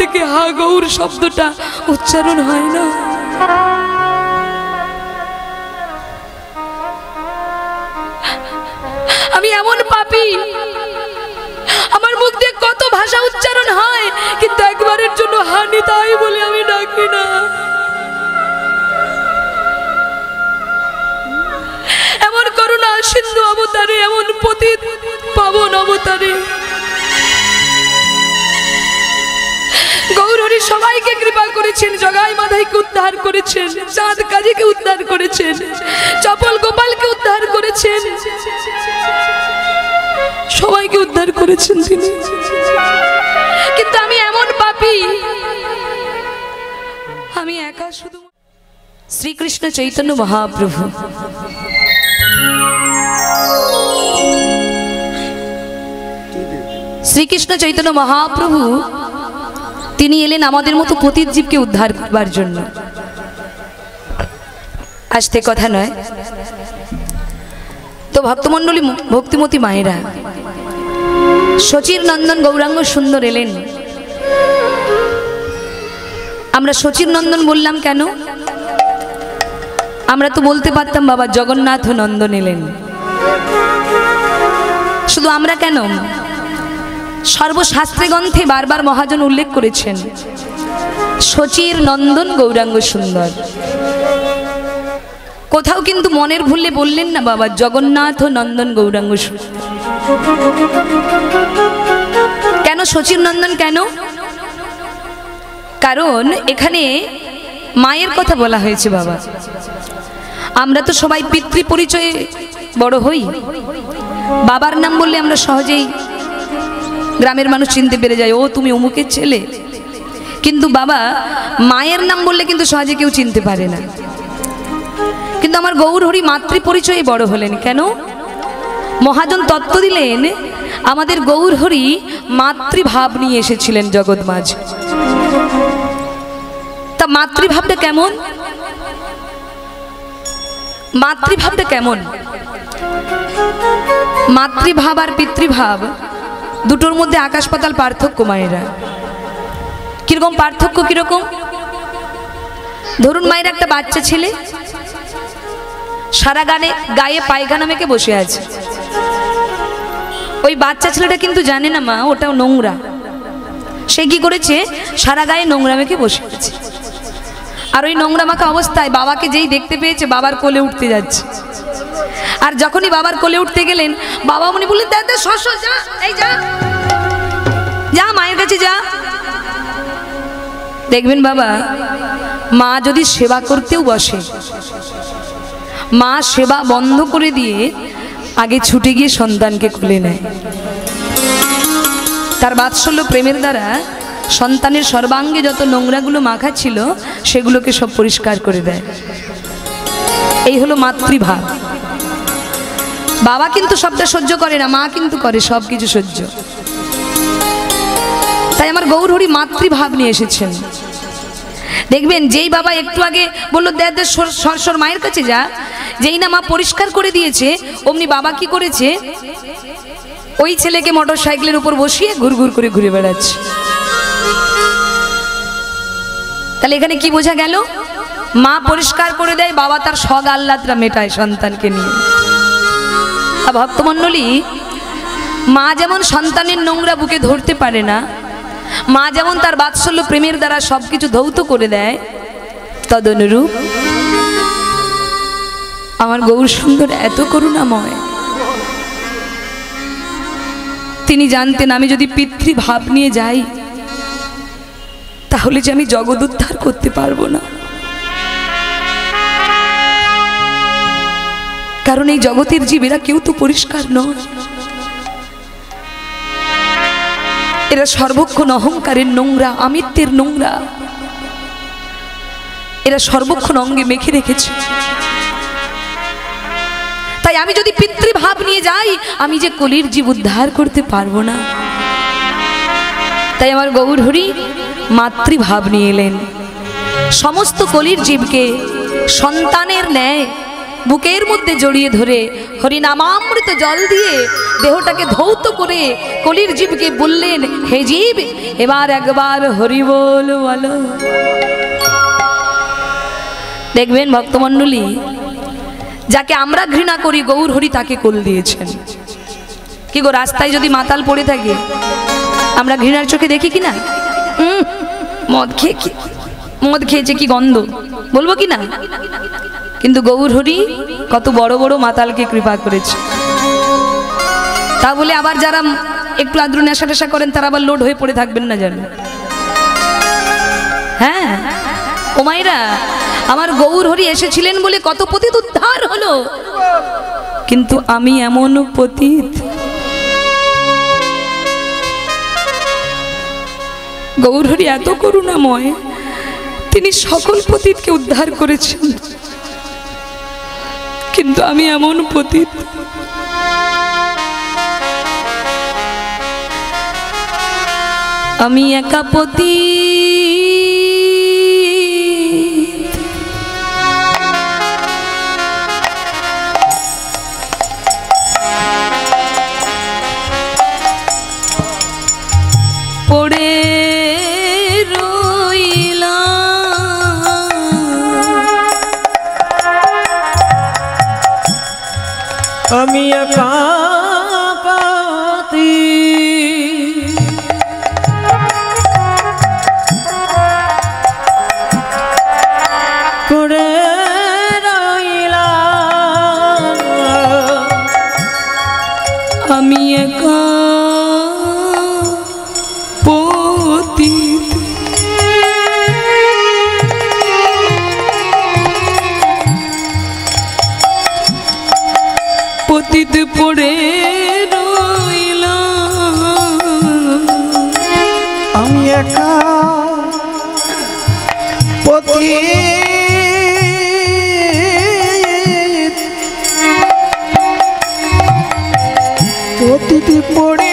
থেকে হা গৌর শব্দটা উচ্চারণ হয় না। আমি এমন পাপী, আমার মুখ দিয়ে কত ভাষা উচ্চারণ হয়, কিন্তু একবারের জন্য হানি তাই বলে আমি ডাকি না। এমন করুণা সিন্ধু অবতারে, এমন পতিত পাবন অবতারে গৌরহরি সবাইকে কৃপা করেছেন। জগাই মাধাইকে উদ্ধার করেছেন, চাঁদ কাজীকে উদ্ধার করেছেন, চপল গোপালকে উদ্ধার করেছেন, সবাইকে উদ্ধার করেছেন তিনি। কিন্তু আমি এমন পাপী, আমি একা শুধু। শ্রীকৃষ্ণ চৈতন্য মহাপ্রভু শ্রীকৃষ্ণ চৈতন্য মহাপ্রভু তিনি এলেন আমাদের মতো পতিত জীবকে উদ্ধার করবার জন্য। আসতে কথা নয় তো ভক্তমণ্ডলী, ভক্তিমতী মায়েরা, শচীর নন্দন গৌরাঙ্গ সুন্দর এলেন। আমরা শচীর নন্দন বললাম কেন? আমরা তো বলতে পারতাম বাবা জগন্নাথ নন্দন এলেন। শুধু আমরা কেন, সর্বশাস্ত্রে গ্রন্থে বারবার মহাজন উল্লেখ করেছেন শচীর নন্দন গৌরাঙ্গ সুন্দর। কোথাও কিন্তু মনের ভুলে বললেন না বাবা জগন্নাথ নন্দন গৌরাঙ্গ সুন্দর। কেন শচীর নন্দন কেন? কারণ এখানে মায়ের কথা বলা হয়েছে বাবা। আমরা তো সবাই পিতৃ পরিচয়ে বড় হই, বাবার নাম বললে আমরা সহজেই গ্রামের মানুষ চিনতে পেরে যায়, ও তুমি অমুকের ছেলে। কিন্তু বাবা মায়ের নাম বললে কিন্তু সহজে কেউ চিনতে পারে না। কিন্তু আমার গৌরহরি মাতৃ পরিচয়ে বড় হলেন কেন? মহাজন তত্ত্ব দিলেন আমাদের গৌরহরি মাতৃভাব নিয়ে এসেছিলেন জগৎ মাঝে। তা মাতৃভাবটা কেমন? মাতৃভাবটা কেমন? মাতৃভাব আর পিতৃভাব দুটোর মধ্যে আকাশ পাতাল পার্থক্য মায়েরা। কিরকম পার্থক্য? কিরকম? ধরুন মায়ের একটা বাচ্চা ছেলে সারা গায়ে পায়খানা মেখে বসে আছে। ওই বাচ্চা ছেলেটা কিন্তু জানে না মা ওটাও নোংরা। সে কি করেছে? সারা গায়ে নোংরা মেখে বসে আছে। আর ওই নোংরা মাখা অবস্থায় বাবাকে যেই দেখতে পেয়েছে বাবার কোলে উঠতে যাচ্ছে। আর যখনই বাবার কোলে উঠতে গেলেন বাবা মনি বললেন দাদা সর যা, এই যা যা মায়ের কাছে যা। দেখবেন বাবা মা যদি সেবা করতেও বসে, মা সেবা বন্ধ করে দিয়ে আগে ছুটে গিয়ে সন্তানকে কোলে নেয়। তার বাৎসল্য প্রেমের দ্বারা সন্তানের সর্বাঙ্গে যত নোংরাগুলো মাখা ছিল সেগুলোকে সব পরিষ্কার করে দেয়। এই হলো মাতৃভাব। বাবা কিন্তু সবটা সহ্য করে না, মা কিন্তু করে সব কিছু সহ্য। তাই আমার গৌরহরি মাতৃভাব নিয়ে এসেছেন। দেখবেন যেই বাবা একটু আগে বললো দেখ সর মায়ের কাছে যা, যেই না মা পরিষ্কার করে দিয়েছে অমনি বাবা কি করেছে? ওই ছেলেকে মোটর সাইকেলের উপর বসিয়ে ঘুরঘুর করে ঘুরে বেড়াচ্ছে। তাহলে এখানে কি বোঝা গেল? মা পরিষ্কার করে দেয়, বাবা তার শখ আহ্লাদটা মেটায় সন্তানকে নিয়ে। ভক্তমণ্ডলী, মা যেমন সন্তানের নোংরা বুকে ধরতে পারে না, মা যেমন তার বাৎসল্য প্রেমের দ্বারা সবকিছু ধৌত করে দেয়, তদনুরূপ আমার গৌর সুন্দর এত করুণাময়। তিনি জানতেন আমি যদি পিতৃভাব নিয়ে যাই তাহলে যে আমি জগৎ উদ্ধার করতে পারবো না। কারণ এই জগতের জীবেরা কেউ তো পরিষ্কার নয়। এরা সর্বক্ষণ অহংকারের নোংরা, আমিত্বের নোংরা এরা সর্বক্ষণ অঙ্গে মেখে রেখেছে। তাই আমি যদি পিতৃভাব নিয়ে যাই আমি যে কলির জীব উদ্ধার করতে পারবো না। তাই আমার গৌরহরি মাতৃভাব নিয়ে এলেন। সমস্ত কলির জীবকে সন্তানের ন্যায় বুকের মধ্যে জড়িয়ে ধরে হরিনামামৃত জল দিয়ে দেহটাকে ধৌত করে কলির জীবকে বললেন, হে জীব, এবার একবার হরি বল বলো। দেখবেন ভক্তমণ্ডলী, যাকে আমরা ঘৃণা করি গৌর হরি তাকে কোল দিয়েছেন। কি গো, রাস্তায় যদি মাতাল পড়ে থাকে আমরা ঘৃণার চোখে দেখি কিনা? মদ খেয়েছে কি গন্ধ বলবো কি না? কিন্তু গৌর হরি কত বড় বড় মাতালকে কৃপা করেছে। তা বলে আবার যারা একটু আদ্র নেশা টেশা করেন তারা আবার লোড হয়ে পড়ে থাকবেন না যেন। হ্যাঁ ও মায়েরা, আমার গৌর হরি এসেছিলেন বলে কত পতিত উদ্ধার হলো। কিন্তু আমি এমন পতিত, গৌর হরি এত করুণাময়, তিনি সকল পতিতকে উদ্ধার করেছেন, কিন্তু আমি এমন পতিত। আমি একা পতিত, পড়ে আমি একা পতিত, পড়ে রইলাম। আমি একা পতিত, পতিত পড়ে রইলাম। আমি একা পতিত, পতিত পড়ে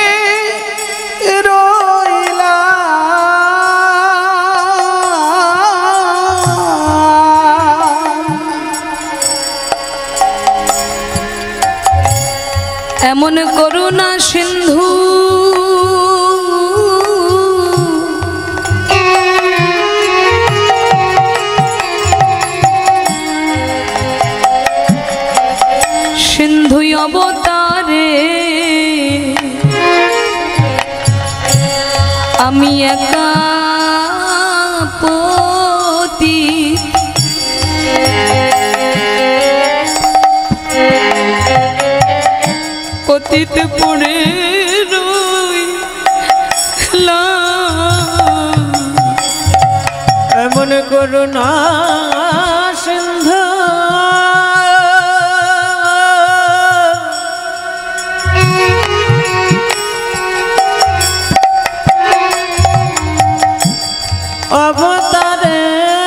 এমন করুণা সিন্ধু সিন্ধু অবতারে আমি একা পতিত, পতিত পড়ে রইলাম। এমন করুণা সিন্ধু অবতারে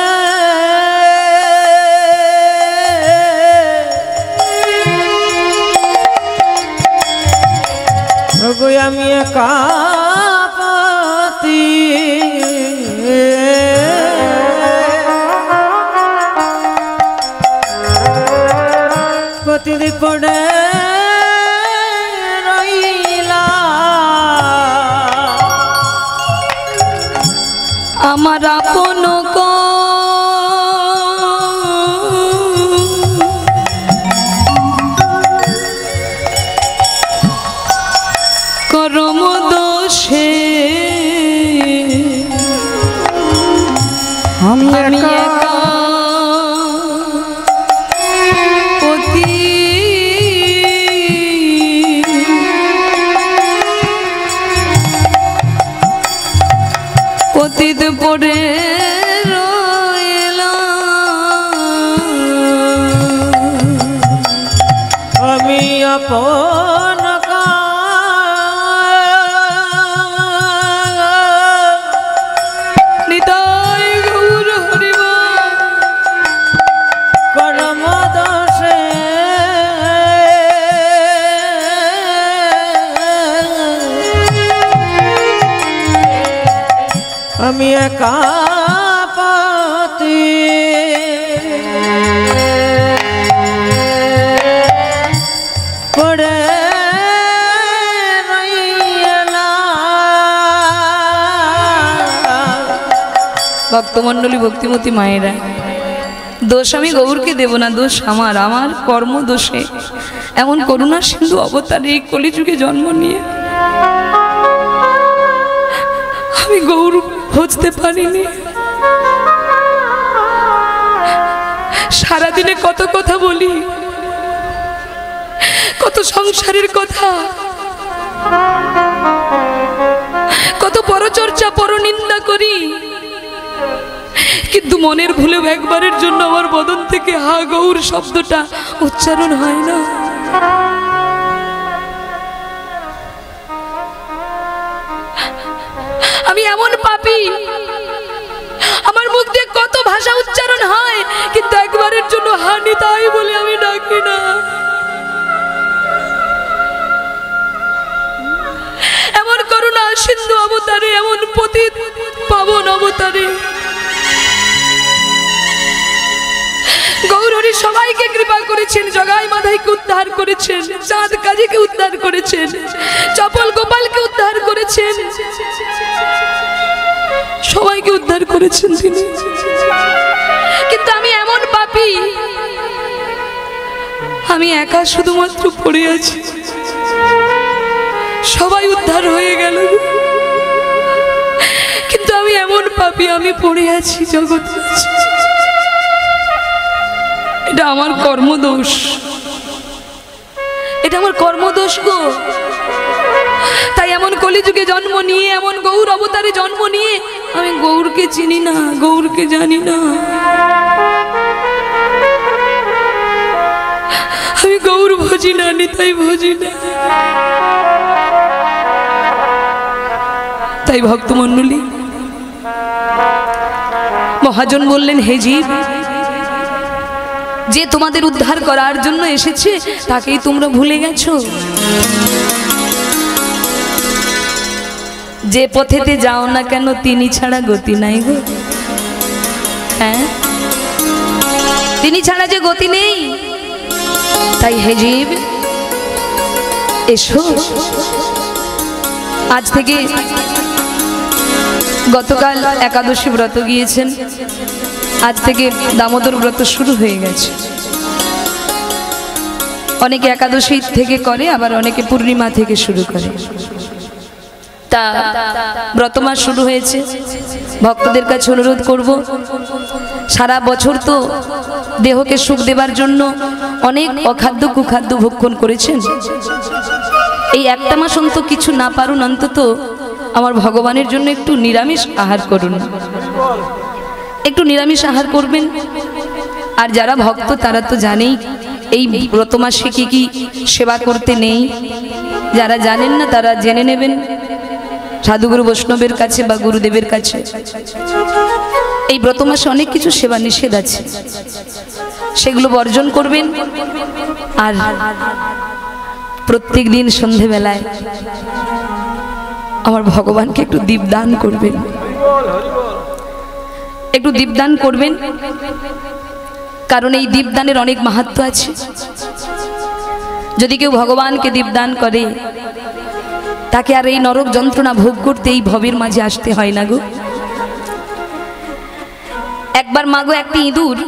আমি একা পতিত পড়ে রইলাম। আমার আপন করম দোষে আমি একা পতিত পড়ে রইলাম। আমি আপন নিতাই গৌর হরিবা করম দোষে আমি একা পতিত। ভক্তমণ্ডলী ভক্তিমতী মায়েরা, দোষ আমি গৌরকে দেব না, দোষ আমার, আমার কর্ম দোষে এমন করুণা সিন্ধু অবতারে এই কলিযুগে জন্ম নিয়ে আমি গৌর বুঝতে পারিনি। সারাদিনে কত কথা বলি, কত সংসারের কথা, কত পরচর্চা পরনিন্দা করি, কিন্তু মনের ভুলেও একবারের জন্য আমার বদন থেকে হা গৌর শব্দটা উচ্চারণ হয় না। আমি এমন পাপী, আমার মুখ দিয়ে কত ভাষা উচ্চারণ হয়, কিন্তু একবারের জন্য হানি তাই বলে আমি ডাকি না। এমন করুণা সিন্ধু অবতারে, এমন পতিত পাবন অবতারে গৌরহরি সবাইকে কৃপা করেছেন, জগাই মাধাইকে উদ্ধার করেছেন, চাঁদ কাজীকে উদ্ধার করেছেন, চপল গোপালকে উদ্ধার করেছেন, সবাইকে উদ্ধার করেছেন তিনি। কিন্তু আমি এমন পাপী, আমি একা শুধুমাত্র পড়ে আছি। সবাই উদ্ধার হয়ে গেল, কিন্তু আমি এমন পাপী, আমি পড়ে আছি জগৎ। এটা আমার কর্মদোষ, এটা আমার কর্মদোষ গো। তাই এমন কলিযুগে জন্ম নিয়ে, এমন গৌর অবতারে জন্ম নিয়ে আমি গৌরকে চিনি না, গৌরকে জানি না। আমি গৌর ভজি না, নিতাই ভজি না। তাই ভক্তমণ্ডলী, মহাজন বললেন, হে জীব, যে তোমাদের উদ্ধার করার জন্য এসেছে তাকেই তোমরা ভুলে গেছো। যে পথেতে যাও না কেন তিনি ছাড়া গতি নাই গো। হ্যাঁ, তিনি ছাড়া যে গতি নেই। তাই হে জীব, এসো। আজ থেকে গতকাল একাদশী ব্রত গিয়েছেন, আজ থেকে দামোদর ব্রত শুরু হয়ে গেছে। অনেকে একাদশী থেকে করে, আবার অনেকে পূর্ণিমা থেকে শুরু করে। তা ব্রতমাস শুরু হয়েছে, ভক্তদের কাছে অনুরোধ করব, সারা বছর তো দেহকে সুখ দেবার জন্য অনেক অখাদ্য কুখাদ্য ভক্ষণ করেছেন। এই একটা মাস অন্তত কিছু না পারুন, অন্তত আমার ভগবানের জন্য একটু নিরামিষ আহার করুন, একটু নিরামিষ আহার করবেন। আর যারা ভক্ত তারা তো জানেই এই ব্রত মাসে কি কি সেবা করতে নেই। যারা জানেন না তারা জেনে নেবেন সাধুগুরু বৈষ্ণবের কাছে বা গুরুদেবের কাছে। এই ব্রত মাসে অনেক কিছু সেবা নিষেধ আছে, সেগুলো বর্জন করবেন। আর প্রত্যেক দিন সন্ধেবেলায় আমার ভগবানকে একটু দীপদান করবেন, একটু দীপদান করবেন। কারণ এই দীপদানের অনেক মাহাত্ম্য আছে। যদি কেউ ভগবানকে দীপদান করে তাকে আর এই নরক যন্ত্রণা ভোগ করতে এই ভবের মাঝে আসতে হয় না গো। একবার মাগো একটি ইঁদুর,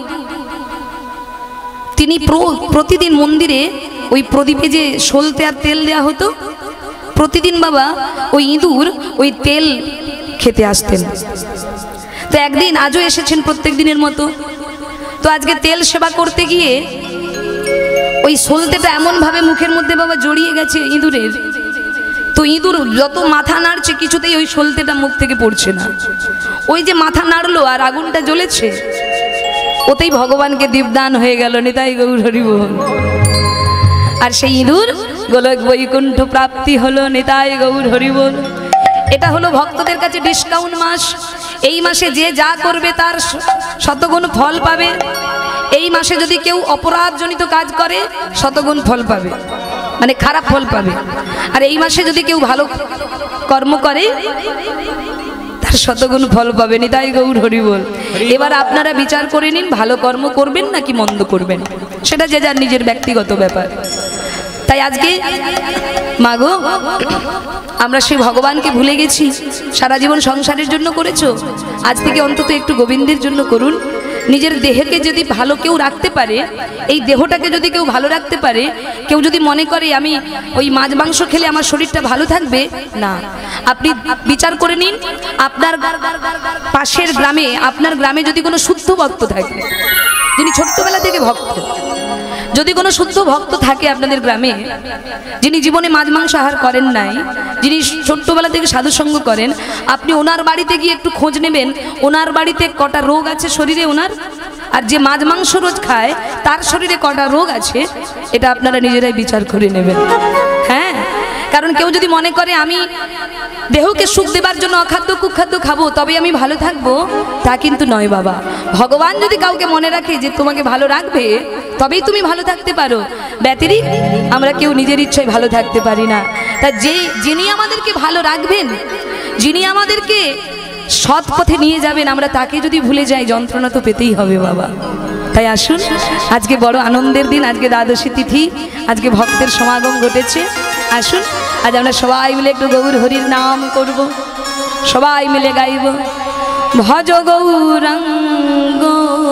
তিনি প্রতিদিন মন্দিরে ওই প্রদীপে যে সলতে আর তেল দেয়া হতো, প্রতিদিন বাবা ওই ইঁদুর ওই তেল খেতে আসতেন। তো একদিন আজও এসেছেন প্রত্যেক দিনের মতো। তো আজকে তেল সেবা করতে গিয়ে ওই সলতেটা এমন ভাবে মুখের মধ্যে বাবা জড়িয়ে গেছে ইঁদুরের, তো ইঁদুর যত মাথা নাড়ছে কিছুতেই ওই সলতেটা মুখ থেকে পড়ছে না। ওই যে মাথা নাড়লো আর আগুনটা জ্বলেছে, ওতেই ভগবানকে দীপদান হয়ে গেল। নিতাই গৌর হরি বল। আর সেই ইঁদুর গোলক বৈকুণ্ঠ প্রাপ্তি হলো। নিতাই গৌর হরি বল। এটা হলো ভক্তদের কাছে ডিসকাউন্ট মাস। এই মাসে যে যা করবে তার শতগুণ ফল পাবে। এই মাসে যদি কেউ অপরাধজনিত কাজ করে শতগুণ ফল পাবে, মানে খারাপ ফল পাবে। আর এই মাসে যদি কেউ ভালো কর্ম করে তার শতগুণ ফল পাবে। নিতাই গৌর হরি বল। এবার আপনারা বিচার করে নিন, ভালো কর্ম করবেন নাকি মন্দ করবেন, সেটা যে যার নিজের ব্যক্তিগত ব্যাপার। তাই আজকে মাগো আমরা সেই ভগবানকে ভুলে গেছি। সারা জীবন সংসারের জন্য করেছো, আজ থেকে অন্তত একটু গোবিন্দের জন্য করুন। নিজের দেহকে যদি ভালো কেউ রাখতে পারে, এই দেহটাকে যদি কেউ ভালো রাখতে পারে, কেউ যদি মনে করে আমি ওই মাছ মাংস খেলে আমার শরীরটা ভালো থাকবে, না। আপনি বিচার করে নিন, আপনার পাশের গ্রামে, আপনার গ্রামে যদি কোনো শুদ্ধ ভক্ত থাকে, যিনি ছোট্টবেলা থেকে ভক্ত, যদি কোনো শুদ্ধ ভক্ত থাকে আপনাদের গ্রামে, যিনি জীবনে মাছ মাংস আহার করেন নাই, যিনি ছোট্টবেলা থেকে সাধুসঙ্গ করেন, আপনি ওনার বাড়িতে গিয়ে একটু খোঁজ নেবেন ওনার বাড়িতে কটা রোগ আছে শরীরে ওনার, আর যে মাছ মাংস রোজ খায় তার শরীরে কটা রোগ আছে, এটা আপনারা নিজেরাই বিচার করে নেবেন। হ্যাঁ, কারণ কেউ যদি মনে করে আমি দেহকে সুখ দেবার জন্য অখাদ্য কুখাদ্য খাবো তবে আমি ভালো থাকবো, তা কিন্তু নয় বাবা। ভগবান যদি কাউকে মনে রাখে যে তোমাকে ভালো রাখবে তবেই তুমি ভালো থাকতে পারো, ব্যতিরিক আমরা কেউ নিজের ইচ্ছায় ভালো থাকতে পারি না। তা যিনি আমাদেরকে ভালো রাখবেন, যিনি আমাদেরকে সৎ পথে নিয়ে যাবেন, আমরা তাকে যদি ভুলে যাই যন্ত্রণা তো পেতেই হবে বাবা। তাই আসুন, আজকে বড় আনন্দের দিন, আজকে দ্বাদশী তিথি, আজকে ভক্তের সমাগম ঘটেছে। আসুন আজ আমরা সবাই মিলে একটু গৌর হরির নাম করব, সবাই মিলে গাইব ভজ গৌরাঙ্গ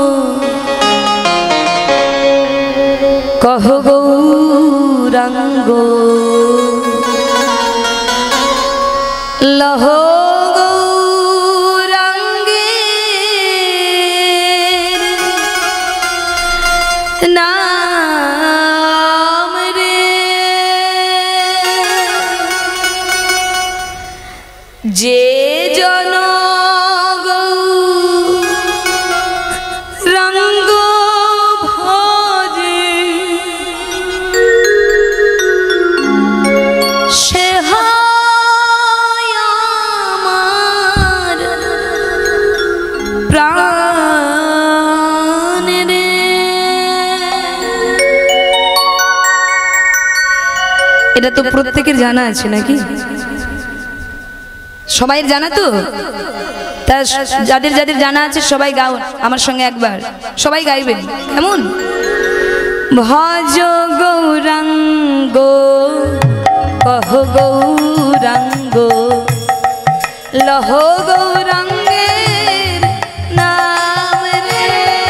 কহ গৌরাঙ্গ লহ গৌরাঙ্গের নাম রে, যে জন গৌরাঙ্গ ভজে সে হয় আমার প্রাণ রে। এটা তো প্রত্যেকের জানা আছে নাকি? সবাই জানা তো? তা যাদের যাদের জানা আছে সবাই গাও আমার সঙ্গে একবার, সবাই গাইবেন। কেমন? ভজ গৌরাঙ্গ কহ গৌরাঙ্গ লহ গৌরাঙ্গের নাম রে,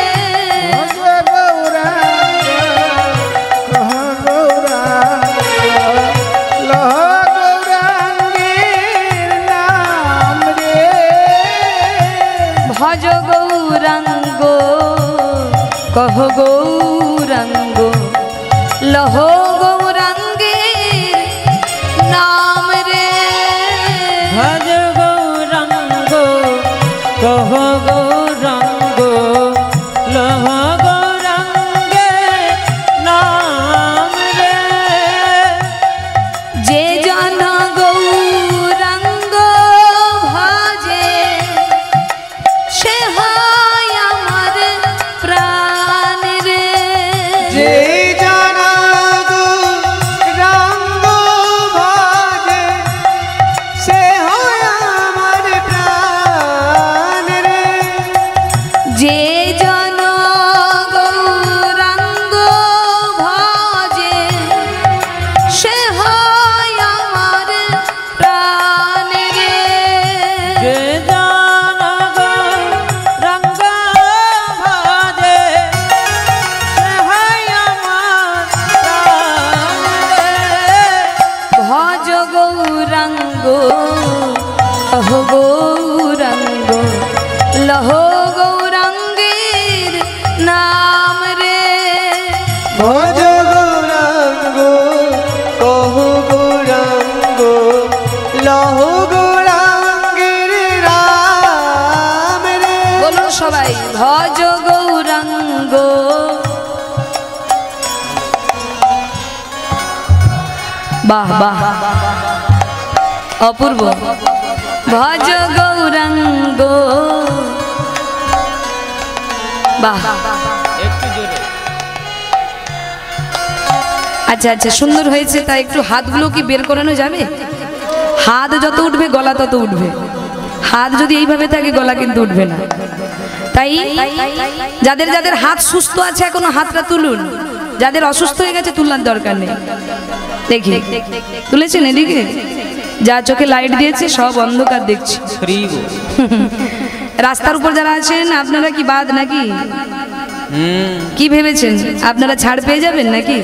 ভজ গৌরাঙ্গ কহ গৌরাঙ্গ লহ গৌরাঙ্গের নাম রে, ভজ গৌরাঙ্গ কহ গৌরাঙ্গ লহ গৌরাঙ্গে নাম রে, যে জন গৌরাঙ্গ ভজে সে হয় আমার প্রাণ রে, যে জন গৌরাঙ্গ ভজে সে হয় আমার প্রাণ রে, যে জন গৌরাঙ্গ ভজে সে হয় আমার প্রাণ রে, যে জন গৌরাঙ্গ ভজে সে হয় আমার প্রাণ রে, ভজ গৌরাঙ্গ কহ গৌরাঙ্গ লহ গৌরাঙ্গের নাম রে, ভজ গৌরাঙ্গ কহ গৌরাঙ্গ লহ গৌরাঙ্গের রাম রে, বলুন সবাই ভজ গৌরাঙ্গ। বাহ বাহ, অপূর্ব। ভজ গৌরাঙ্গ, বাহ। আচ্ছা আচ্ছা, সুন্দর হয়েছে। তা একটু হাতগুলো কি বের করানো যাবে? হাত যত উঠবে গলা তত উঠবে, হাত যদি এইভাবে থাকে গলা কিন্তু উঠবে না। তাই যাদের যাদের হাত সুস্থ আছে এখনো হাতটা তুলুন, যাদের অসুস্থ হয়ে গেছে তুলনার দরকার নেই। দেখি তুলেছেন এদিকে, যা চোখে লাইট দিয়েছে সব অন্ধকার দেখছি। রাস্তার উপর যারা আছেন আপনারা কি বাদ নাকি? কি ভেবেছেন আপনারা ছাড় পেয়ে যাবেন নাকি?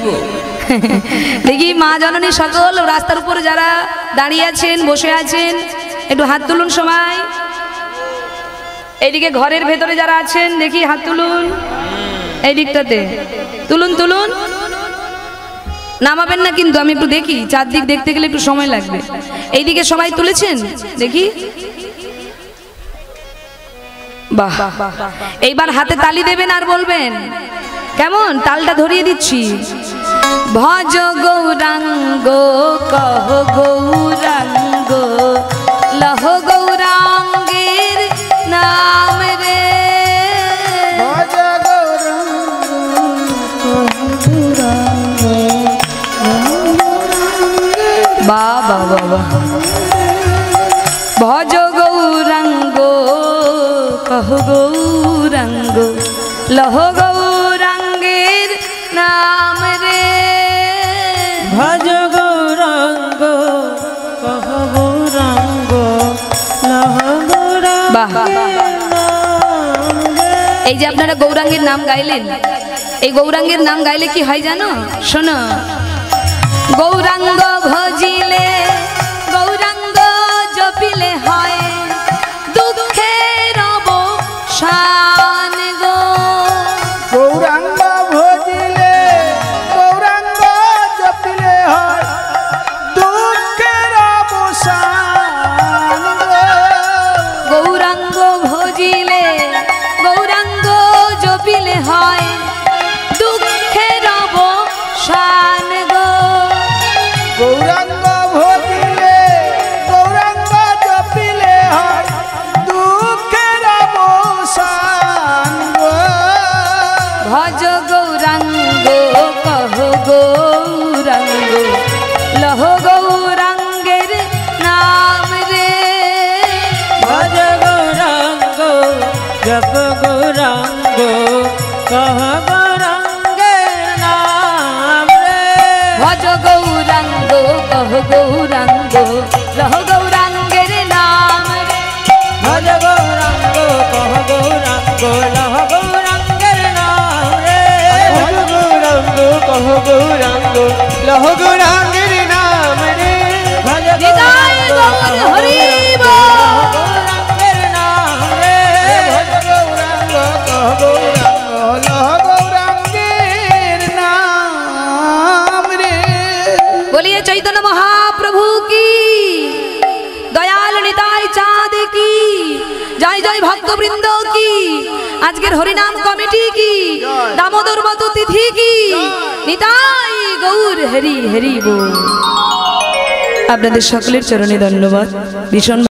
দেখি মা জননী সকল রাস্তার উপরে যারা দাঁড়িয়ে আছেন বসে আছেন একটু হাত তুলুন সবাই। এইদিকে ঘরের ভেতরে যারা আছেন দেখি হাত তুলুন, এই দিকটাতে তুলুন তুলুন, নামাবেন না কিন্তু, আমি একটু দেখি, চারদিক দেখতে গেলে একটু সময় লাগবে। এইদিকে সবাই তুলেছেন দেখি, বাহ। এইবার হাতে তালি দেবেন আর বলবেন কেমন, তালটা ধরিয়ে দিচ্ছি। ভজ গৌরাঙ্গ কহ গৌরাঙ্গ লহ গৌরাঙ্গের নাম রে, ভজ গৌরাঙ্গ বাবা বাবা। ভজ গৌরাঙ্গ কহ গৌরাঙ্গ লহ গৌরাঙ্গের নাম রে, ভজ গৌরাঙ্গ কহ গৌরাঙ্গ লহ গৌরাঙ্গ। বাহ, এই যে আপনারা গৌরাঙ্গের নাম গাইলেন, এই গৌরাঙ্গের নাম গাইলে কি হয় জানো? শোনো, গৌরাঙ্গ ভজিলে গৌরাঙ্গ জপিলে হয় দুঃখের অবসান গো, গৌরাঙ্গ ভজিলে গৌরাঙ্গ জপিলে হয় দুঃখের অবসান গো, গৌরাঙ্গ ভজিলে গৌরাঙ্গ জপিলে হয় দুঃখের অবসান গো, গৌরাঙ্গ ভজিলে গৌরাঙ্গ জপিলে হয় দুঃখের অবসান গো, ভজ গৌরাঙ্গ কহ গৌরাঙ্গ লহ গৌরাঙ্গের নাম রে, ভজ গৌরাঙ্গ জপ গৌরাঙ্গ কহ গৌরাঙ্গের নাম রে, ভজ গৌরাঙ্গ কহ গৌরাঙ্গ লহ গৌরাঙ্গের নাম রে, ভজ গৌরাঙ্গ কহ গৌরাঙ্গ লহ গৌরাঙ্গের নাম রে, ভজ গৌরাঙ্গ কহ গৌরাঙ্গ লহ গৌরাঙ্গের নাম রে, ভজ হৃদয় গৌর হরি বল। গৌরাঙ্গের নাম রে, ভজ গৌরাঙ্গ কহ গৌরাঙ্গ লহ গৌরাঙ্গের নাম রে। বলিয়ে চৈতন্য মহাপ্রভু কি, দয়াল নিতাই চাঁদ কি, জয় জয় ভক্তবৃন্দ কি, আজকের হরিনাম কমিটি কি, দামোদর মতো তিথি কি, নিতাই গৌর হরি হরি বল। আপনাদের সকলের চরণে ধন্যবাদ। ভীষণ